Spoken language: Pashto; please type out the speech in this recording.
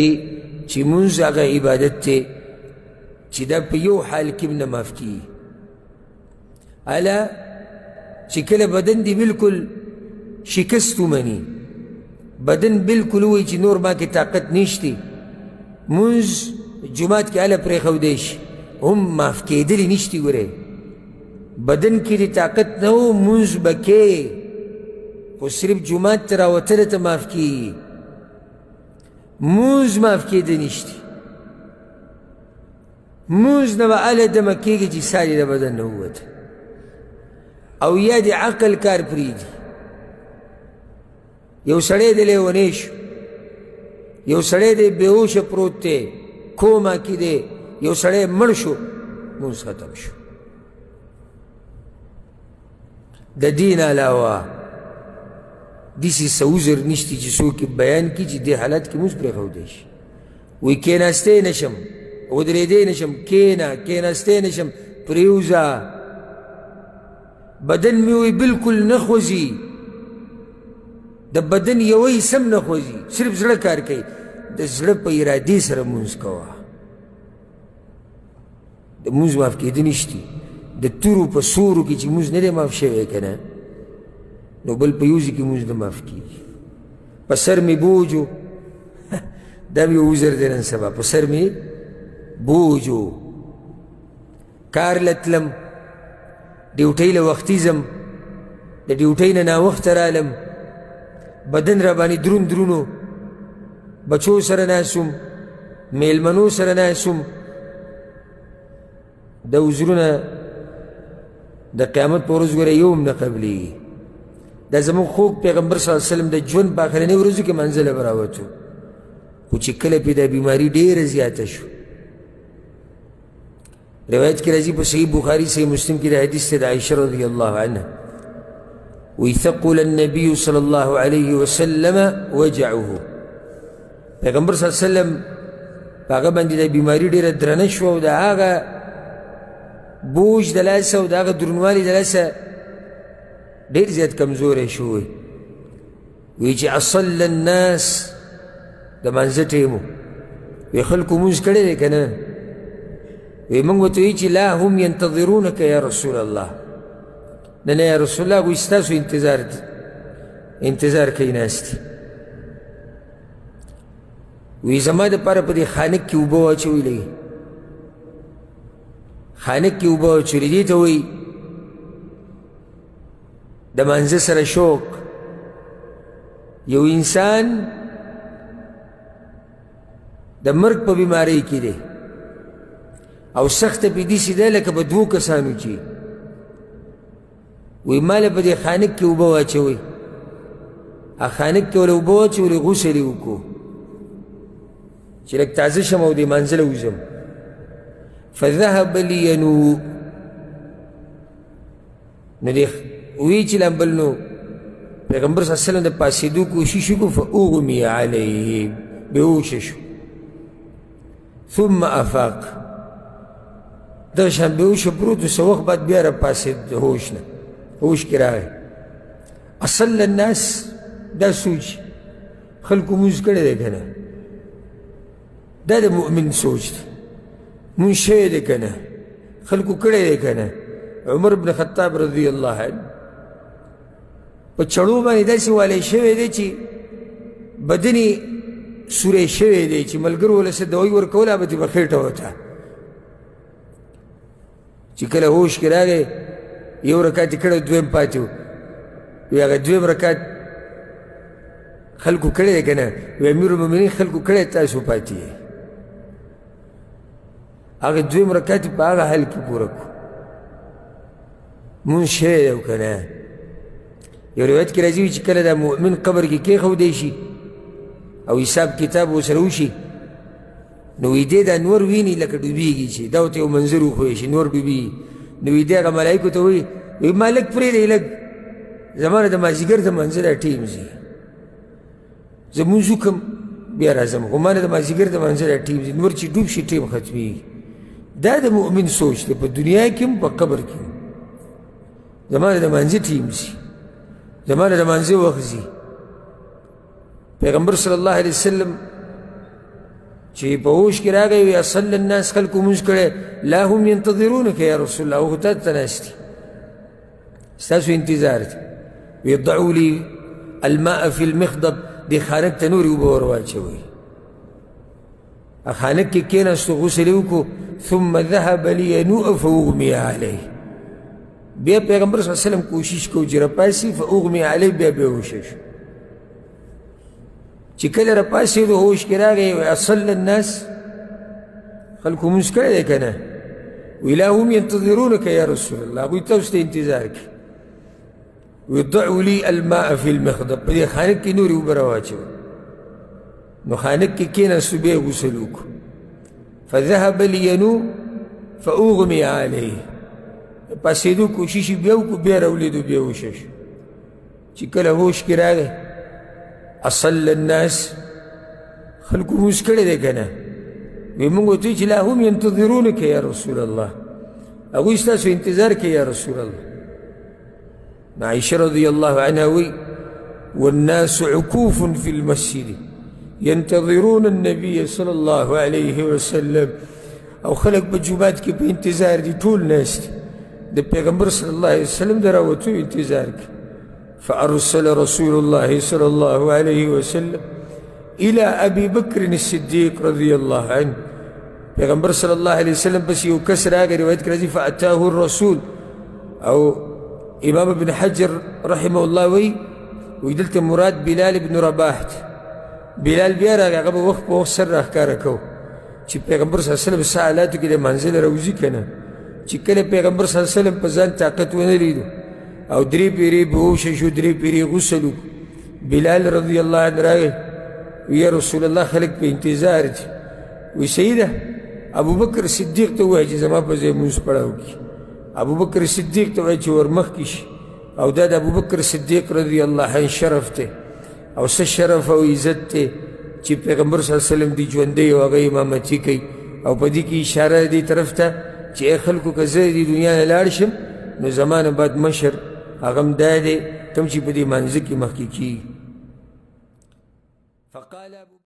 دی چې مونځ هغه عبادت دی چې دا په یو حال کې نه معاف کیږي. الا چې کله بدن دی بلکل شکست ومني، بدن بلکل وایي چې نور ما کې طاقت نشتی، مونځ جماعت کې هله پرېښودی شي هم معاف کېدلی نشتی. ګورئ بدن کې د طاقت نه و مونځ به کې، خو صرف جماعت ته راوتله ته معاف کېږي، مونځ معاف کېده نشتی. مونځ نه به هله دمه کېږي چې سال یې د بدن نه ووته. او یا د عقل کار پرېږدي. یو سړی دی لیونی شو، یو سړی دی بېهوشه پروت دی، کوما کې دی، یو سړی مړ شو، مونځ ختم شو. د دین علاوه داسې څه عذر نشتی چې څوک بیان کړي چې دې حالت کې مونځ پرېښودی شي. وایي کېناستی نشم، ودرېدی نشم، کېنه کېناستی نشم، پرېوځه. بدن مې وایي بلکل نه خوځي، د بدن یوه حصه هم نه خوځي، صرف زړه کار کوي. د زړه په ارادې سره مونځ کوه. د مونځ معاف کېده نشتی. د تورو په سورو کې چې مونځ نه دی معاف شوی که نه، نو بل په یو ځای کې مونځ نه معاف کېږي. په سر مې بوج و دا مې یو عذر دی نن سبا، په سر مې بوج و، کار له تلم، ډیوټۍ له وختي ځم، د ډیوټۍ نه ناوخته رالم، بدن را باندې درون درونو، بچو سره ناست وم، میلمنو سره ناست وم. دا عذرونه د قیامت په ورځ ګوره یو هم نه قبلېږي. دا زموږ خوږ پیغمبر صلی الله علیه وسلم د ژوند په آخرنۍ ورځو کې منزله به راوتو، خو چې کله پې دا بیماري ډېره زیاته شو. روایت کې راځي په صحیح بخاري صحیح مسلم کې د حدیث دی د عایشه رضی الله عنها، وی ثقل النبي صلی الله علیه وسلم وجعه. پیغمبر صلی الله علیه وسلم په هغه باندې د بیماري ډېره درنه شوه او د هغه بوج د لاسه او د هغه درنوالي د لاسه ډېر زیات کمزوری شوی. وی چې اصل الناس د مانځه ټیم و، وی خلکو مونځ کړی دی که نه؟ وی موږ ورته وایي چې لا هم ینتظرونک یا رسول الله. نه نه یا رسول الله، هغوی ستاسو انتظار کوي ناست دي. وی زما دپاره په دې خانک کې اوبه واچوئ، لږې خانک کې اوبه واچوئ. دې ته وایي د مانځه سره شوق. یو انسان د مرګ په بیمارۍ کې دی او سخته پې داسې دی لکه په دوو کسانو چې وی ماله په دې خانک کې اوبه واچوئ. خانک کې وله اوبه واچولې، غسل یې وکړو چې لږ تازه شم او دې مانځله وځم. فذهب لینو، نو دې وی چې لامبل نو پیغمبر صلی الله علیه وسلم د پاسېدو کوشش وکړو، فاغمي علیه، بېهوشه شو. ثم افاق، دغه شان بېهوشه پروت و، څه وخت بعد بیا راپاڅېد د هوش نه، هوش کې راغی. اصل الناس دا سوچ خلکو مونځ کړی دی که نه؟ دا د مؤمن سوچ دی. مونځ شوی دی که نه؟ خلکو کړی دی که نه؟ عمر بن خطاب رضی الله عنه په چړو باندې داسې والی شوی دی چې بدن یې سوری شوی دی چې ملګرو وله څه دوایي ورکوله به دې به خېټه وته. چې کله هوش کې راغی یو رکعت یې کړی، دویم پاتې و. وی هغه دویم رکعت خلکو کړی دی که نه؟ وی امیرالمؤمنین خلکو کړی، تاسو پاتې یې. هغه دویم رکعت یې په هغه حال کې پوره کړو. مونځ شوی دی که نه؟ یو روایت کې راځي چې کله دا مؤمن قبر کې کېښودی شي او حساب کتاب ورسره وشي، نو وی دی دا نور ویني لکه ډوبېږي چې دا ورته یو منظر وښوی شي، نور ډوبېږي. نو وی دی هغه ملایکو ته وایي، وی ما لږ پرېږدئ، لږ زما نه د مازدیګر د منځه دا ټیم ځي، زه مونځ وکړم بیا راځم، خو ما نه د مازدیګر د منځه دا ټیم ځي، نور چې ډوب شي ټیم ختمېږي. دا د مؤمن سوچ دی، په دنیا کې هم په قبر کې هم. زما نه د منځه ټیم ځي، زما نه د منځه وخت ځي. پیغمبر صلی الله علیه وسلم چې په هوش کې راغی وی اصل الناس خلکو مونځ کړی لا هم ينتظرونک یا رسول الله هغه تا ته ناست دي ستاسو انتظار دی وی ضعوا لي الماء في المخضب دې خانک ته نورې اوبه ور واچوئ خانک کې کېناستو غسل یې وکړو ثم ذهب لینوء فاغمي علیه بیا پیغمبر صلی الله علیه وسلم کوشش کو چې راپاسي فاغمي علیه بیا بېهوشه شو چې کله راپاسېدو هوش کې راغی وی اصل الناس خلکو مونځ کړی دی که نه وی لا هم ينتظرونک یا رسول الله هغوی تاسو ته انتظار کوي وی ضعوا لي الماء في المخضب په دې خانک کې نورې اوبه راواچوئ نو خانک کې کېناستو بیا یې غسل وکړو فذهب لینو فاغمي علیه پاسېدو کوشش یې بیا وکړو بیا راولېدو بیا وشه شو چې کله هوش کې راغی اصل الناس خلکو مونځ کړی دی که نه وی مونږ ورته وایي چې لا هم ينتظرونک یا رسول الله هغوی ستاسو انتظار کوي یا رسول الله عائشة رضي الله عنها وي والناس عكوف في المسجد ينتظرون النبي صلى الله عليه وسلم او خلق بجمعات کې په انتظار دي ټول ناس دي د پیغمبر صلی الله علیه وسلم د راوتو انتظار کوي فأرسل رسول الله صلى الله عليه وسلم إلى أبي بكر الصديق رضي الله عنه پیغمبر صلی الله علیه وسلم بس یو کس راغی روایت کې راځي فأتاه الرسول او امام ابن حجر رحمه الله وی دلته مراد بلال ابن رباح دی بلال بیا راغی هغه به وخت په وخت سر راښکاره کو چې پیغمبر صلی الله علیه وسلم څه حالاتو کې د منزل راوځي که نه چې کله پیغمبر صلی الله علیه وسلم په ځان طاقت ونه لیدو او درې پیرې بهوشه شو درې پیرې غسل وکړو بلال رضی الله عنه راغی وی یا رسول الله خلک په انتظار دي وی سیده ابوبکر صدیق ته ووایه چې زما په ځای مونځ پړاو کړي ابوبکر صدیق ته وایي چې ور مخکې شي او دا د ابوبکر صدیق رضی الله عنه شرف دی او څه شرف او عزت دی چې پیغمبر صلی الله علیه وسلم دی ژوندی او هغه امامتي کوي او په دې کې اشاره دې طرف ته چې ای خلکو که زه دې دنیا نه لاړ شم نو زما نه بعد مشر هغه هم دا دی کوم چې په دې مانځه کې مخکې کېږي